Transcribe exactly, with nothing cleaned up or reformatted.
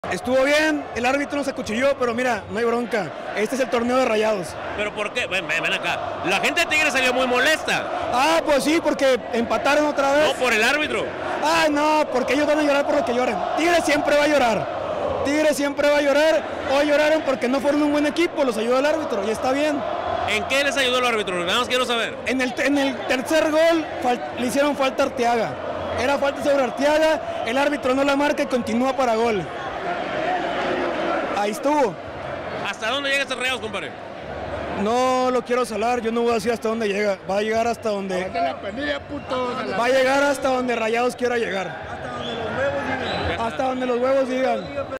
Estuvo bien, el árbitro nos acuchilló, pero mira, no hay bronca. Este es el torneo de Rayados. ¿Pero por qué? Ven, ven acá. La gente de Tigres salió muy molesta. Ah, pues sí, porque empataron otra vez. No, por el árbitro. Ah, no, porque ellos van a llorar por lo que lloren. Tigres siempre va a llorar. Tigres siempre va a llorar. Hoy lloraron porque no fueron un buen equipo, los ayudó el árbitro y está bien. ¿En qué les ayudó el árbitro? Nada más quiero saber. En el, en el tercer gol le hicieron falta a Arteaga. Era falta sobre Arteaga, el árbitro no la marca y continúa para gol. Ahí estuvo. ¿Hasta dónde llega este Rayados, compadre? No lo quiero salar, yo no voy a decir hasta dónde llega. Va a llegar hasta donde... Va a llegar hasta donde Rayados quiera llegar. Hasta donde los huevos digan. Hasta donde los huevos digan.